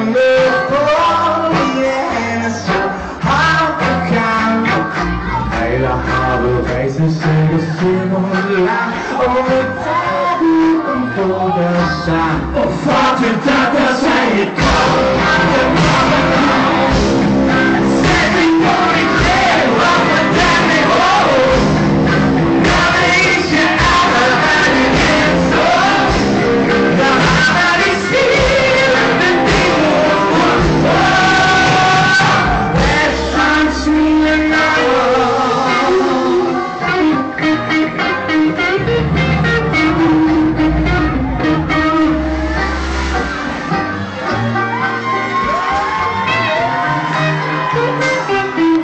med forlige, så har du gang. Eller har du rejse sikkert simulær, og med taget på deres sang. Og far til datter sagde, kom,